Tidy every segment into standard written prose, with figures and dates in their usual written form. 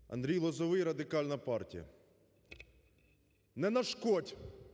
Андрій Лозовий, Радикальна партія. Не нашкодь,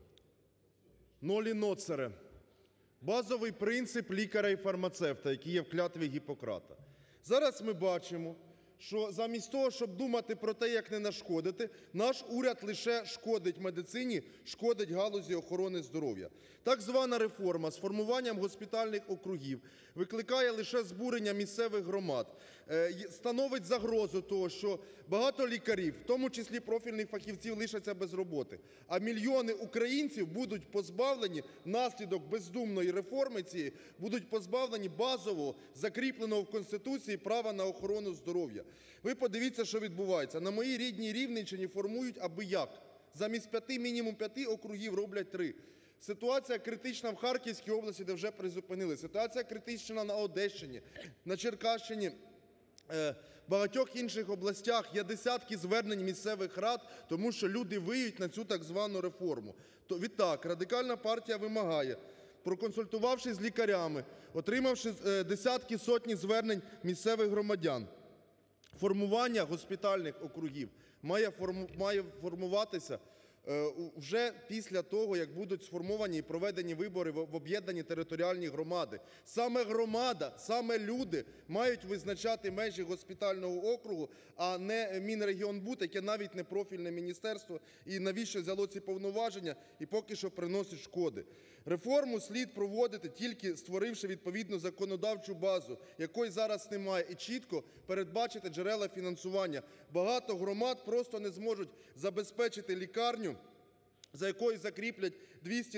нолі ноцере – базовий принцип лікаря і фармацевта, який є в клятві Гіппократа. Зараз ми бачимо, що замість того, щоб думати про те, як не нашкодити, наш уряд лише шкодить медицині, шкодить галузі охорони здоров'я. Так звана реформа з формуванням госпітальних округів викликає лише збурення місцевих громад, становить загрозу того, що багато лікарів, в тому числі профільних фахівців, лишаться без роботи, а мільйони українців будуть позбавлені, внаслідок бездумної реформи цієї, будуть позбавлені базового, закріпленого в Конституції права на охорону здоров'я. Ви подивіться, що відбувається. На моїй рідній Рівненщині формують аби як. Замість мінімум 5 округів роблять 3. Ситуація критична в Харківській області, де вже призупинили. Ситуація критична на Одещині, на Черкащині, в багатьох інших областях. Є десятки звернень місцевих рад, тому що люди виють на цю так звану реформу. Відтак, Радикальна партія вимагає, проконсультувавшись з лікарями, отримавши десятки, сотні звернень місцевих громадян, формування госпітальних округів має формуватися вже після того, як будуть сформовані і проведені вибори в об'єднані територіальні громади. Саме громада, саме люди мають визначати межі госпітального округу, а не Мінрегіонбуд, яке навіть не профільне міністерство, і навіщо взяло ці повноваження, і поки що приносить шкоди. Реформу слід проводити, тільки створивши відповідну законодавчу базу, якої зараз немає, і чітко передбачити джерела фінансування. Багато громад просто не зможуть забезпечити лікарню, за якою закріплять 200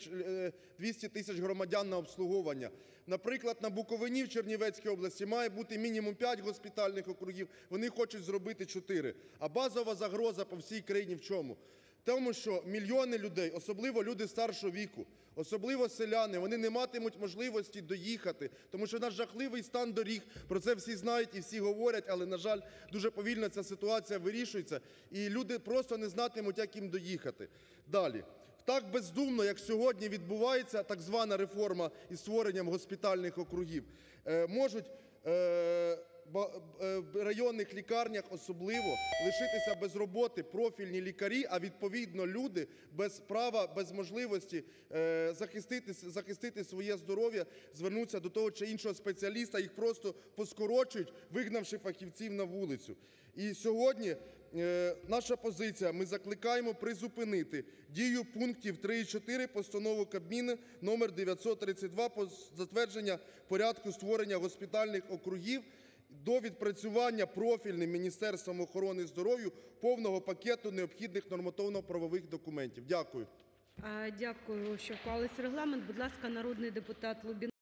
тисяч громадян на обслуговування. Наприклад, на Буковині в Чернівецькій області має бути мінімум 5 госпітальних округів, вони хочуть зробити 4. А базова загроза по всій країні в чому? Тому що мільйони людей, особливо люди старшого віку, особливо селяни, вони не матимуть можливості доїхати, тому що у нас жахливий стан доріг, про це всі знають і всі говорять, але, на жаль, дуже повільно ця ситуація вирішується, і люди просто не знатимуть, як їм доїхати. Далі. Так бездумно, як сьогодні відбувається так звана реформа із створенням госпітальних округів, можуть в районних лікарнях особливо лишитися без роботи профільні лікарі, а відповідно люди без права, без можливості захистити своє здоров'я, звернутися до того чи іншого спеціаліста, їх просто поскорочують, вигнавши фахівців на вулицю. І сьогодні наша позиція, ми закликаємо призупинити дію пунктів 3 і 4 Постанови Кабміну номер 932 про затвердження порядку створення госпітальних округів до відпрацювання профільним Міністерством охорони здоров'я повного пакету необхідних нормативно-правових документів. Дякую. Дякую, що вклалися в регламент. Будь ласка, народний депутат Лубінець.